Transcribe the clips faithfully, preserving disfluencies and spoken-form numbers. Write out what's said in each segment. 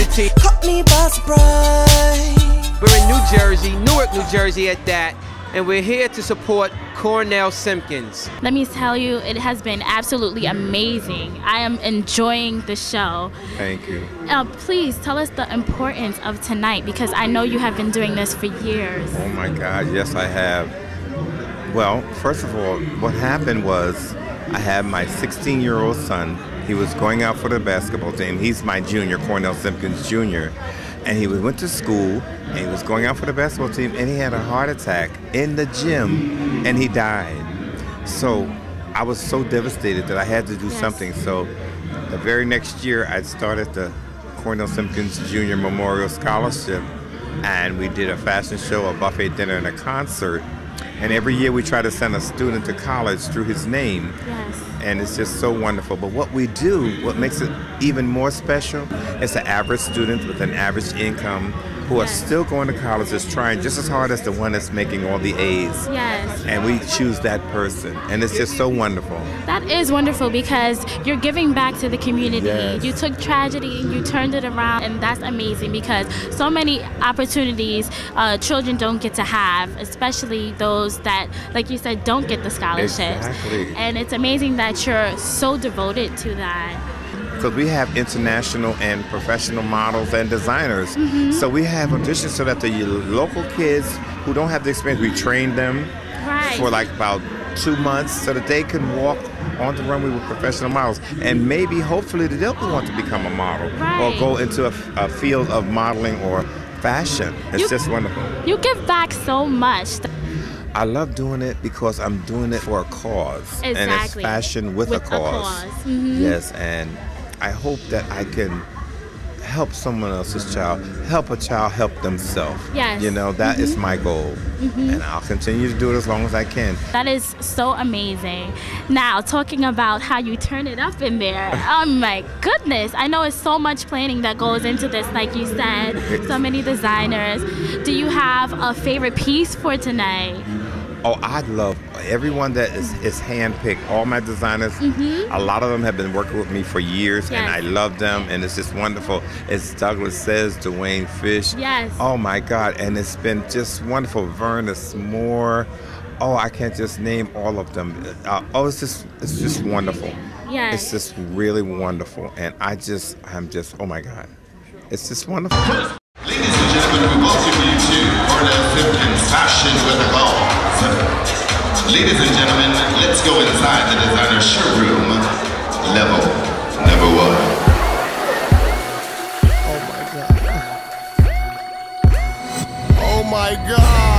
team. Caught me by surprise. We're in New Jersey, Newark, New Jersey at that, and we're here to support Cornell Simpkins. Let me tell you, it has been absolutely amazing. I am enjoying the show. Thank you. Uh, please tell us the importance of tonight, because I know you have been doing this for years. Oh my God, yes I have. Well, first of all, what happened was I had my sixteen-year-old son. He was going out for the basketball team. He's my junior, Cornell Simpkins Junior And he went to school, and he was going out for the basketball team, and he had a heart attack in the gym, and he died. So I was so devastated that I had to do yes. something. So the very next year, I started the Cornell Simpkins Junior Memorial Scholarship, and we did a fashion show, a buffet dinner, and a concert. And every year we try to send a student to college through his name. Yes. And it's just so wonderful. But what we do, what makes it even more special, is the average student with an average income who yes. are still going to college, is trying just as hard as the one that's making all the A's. Yes. And we choose that person. And it's just so wonderful. That is wonderful, because you're giving back to the community. Yes. You took tragedy and you turned it around, and that's amazing, because so many opportunities uh, children don't get to have, especially those that, like you said, don't get the scholarships. Exactly. And it's amazing that you're so devoted to that. Because we have international and professional models and designers. Mm-hmm. So we have auditions so that the local kids who don't have the experience, we train them right. for like about two months so that they can walk on the runway with professional models. And maybe, hopefully, they'll want to become a model right. or go into a, a field of modeling or fashion. It's you, just wonderful. You give back so much. I love doing it because I'm doing it for a cause. Exactly. And it's fashion with, with a cause. A cause. Mm-hmm. Yes, and I hope that I can help someone else's child, help a child help themselves. Yes. You know, that mm-hmm. is my goal. Mm-hmm. And I'll continue to do it as long as I can. That is so amazing. Now, talking about how you turn it up in there. Oh my goodness. I know it's so much planning that goes into this, like you said, so many designers. Do you have a favorite piece for tonight? Oh, I love everyone that is, is handpicked. All my designers, mm-hmm. a lot of them have been working with me for years, yes. and I love them, and it's just wonderful. It's Douglas Says, Dwayne Fish. Yes. Oh my God, and it's been just wonderful. Verna Moore. Oh, I can't just name all of them. Uh, oh, it's just, it's just wonderful. Yes. It's just really wonderful, and I just, I'm just, oh my God, it's just wonderful. Ladies and gentlemen, we welcome you to Cornell Simpkins Fashion with a Cause. Ladies and gentlemen, let's go inside the designer showroom, level number one. Oh my God. Oh my God.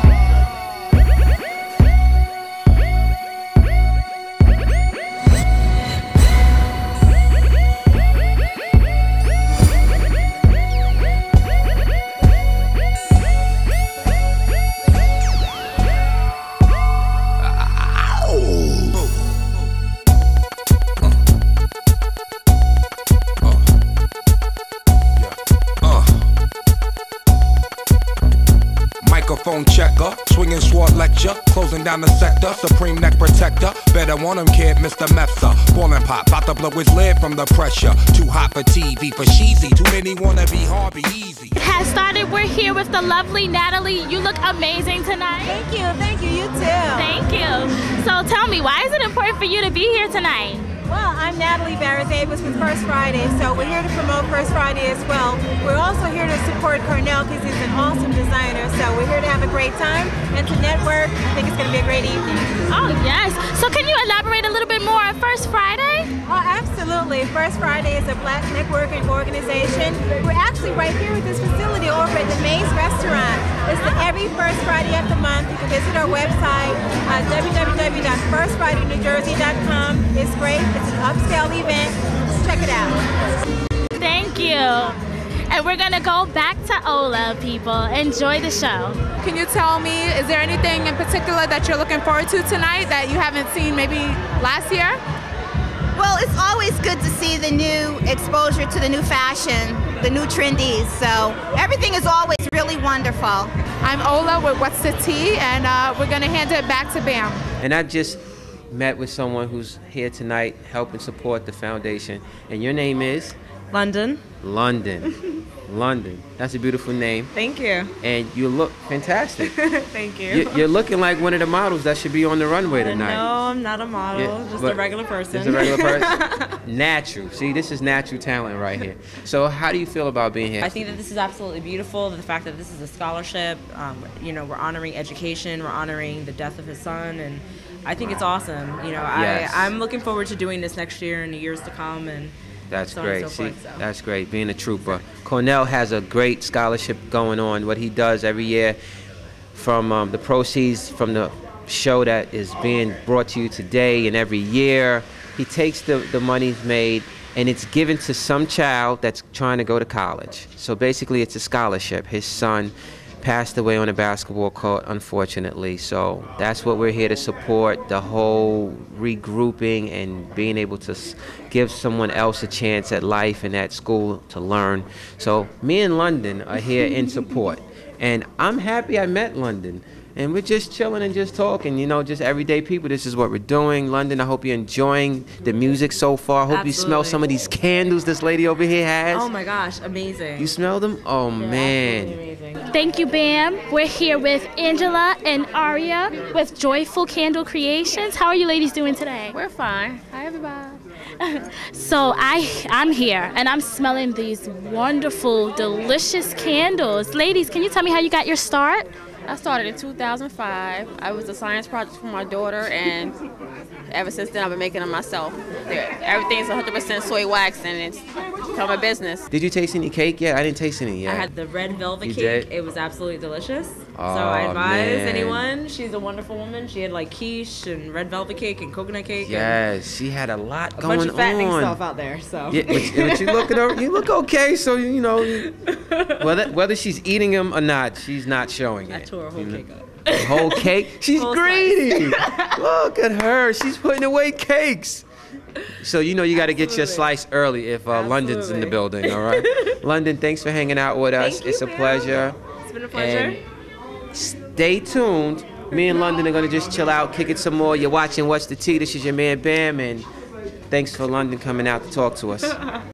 Microphone checker, swinging sword lecture, closing down the sector, supreme neck protector. Better want him, kid, Mister Mepsa. Ballin' pop, about to blow his lid from the pressure. Too hot for T V, for cheesy. Too many wanna be Harvey Easy. It has started. We're here with the lovely Natalie. You look amazing tonight. Thank you, thank you, you too. Thank you. So tell me, why is it important for you to be here tonight? Well, I'm Natalie Barrett-Davis with First Friday, so we're here to promote First Friday as well. We're also here to support Cornell because he's an awesome designer, so we're here to have a great time and to network. I think it's going to be a great evening. Oh, yes. So can you elaborate a little bit more on First Friday? Oh, absolutely. First Friday is a Black networking organization. We're actually right here at this facility over at the Maze Restaurant. It's the every first Friday of the month. You can visit our website, uh, w w w dot first friday new jersey dot com. It's great. It's an upscale event. Check it out. Thank you. And we're going to go back to Ola, people. Enjoy the show. Can you tell me, is there anything in particular that you're looking forward to tonight that you haven't seen maybe last year? Well, it's always good to see the new exposure to the new fashion, the new trendies. So everything is always really wonderful. I'm Ola with What's the Tea, and uh, we're going to hand it back to Bam. And I just met with someone who's here tonight helping support the foundation. And your name is? London. London. London. That's a beautiful name. Thank you. And you look fantastic. Thank you. you. You're looking like one of the models that should be on the runway tonight. No, I'm not a model. Yeah, just a regular person. Just a regular person. Natural. See, this is natural talent right here. So how do you feel about being here? I think that this is absolutely beautiful. The fact that this is a scholarship. Um, you know, we're honoring education. We're honoring the death of his son, and I think it's awesome. You know, Yes. I I'm looking forward to doing this next year and the years to come, and. That's so on great. and so See, forth, so. that's great. Being a trooper. Cornell has a great scholarship going on. What he does every year, from um, the proceeds from the show that is being brought to you today and every year, he takes the the money made and it's given to some child that's trying to go to college. So basically, it's a scholarship. His son passed away on a basketball court, unfortunately. So that's what we're here to support, the whole regrouping and being able to s- give someone else a chance at life and at school to learn. So me and London are here in support. And I'm happy I met London. And we're just chilling and just talking, you know, just everyday people. This is what we're doing. London, I hope you're enjoying the music so far. I hope Absolutely. you smell some of these candles this lady over here has. Oh my gosh, amazing. You smell them? Oh, man. Amazing. Thank you, Bam. We're here with Angela and Aria with Joyful Candle Creations. How are you ladies doing today? We're fine. Hi, everybody. So I, I'm here and I'm smelling these wonderful, delicious candles. Ladies, can you tell me how you got your start? I started in two thousand five. I was a science project for my daughter, and ever since then I've been making them myself. They're, everything's one hundred percent soy wax, and it's become a business. Did you taste any cake yet? I didn't taste any yet. I had the red velvet You cake. did? It was absolutely delicious. Oh, so I advise man. anyone. She's a wonderful woman. She had like quiche and red velvet cake and coconut cake. Yes, she had a lot and a going bunch of fattening on. stuff out there. So. Yeah, but, but you look at her, you look okay. So you know, whether whether she's eating them or not, she's not showing it. I tore a whole You know? cake up. The whole cake? She's Whole greedy. Look at her. She's putting away cakes. So you know you got to get your slice early if uh, London's in the building. All right, London. Thanks for hanging out with us. Thank you, it's a Bill. pleasure. It's been a pleasure. And stay tuned. Me and London are gonna just chill out, kick it some more. You're watching What's the Tea? This is your man Bam, and thanks for London coming out to talk to us.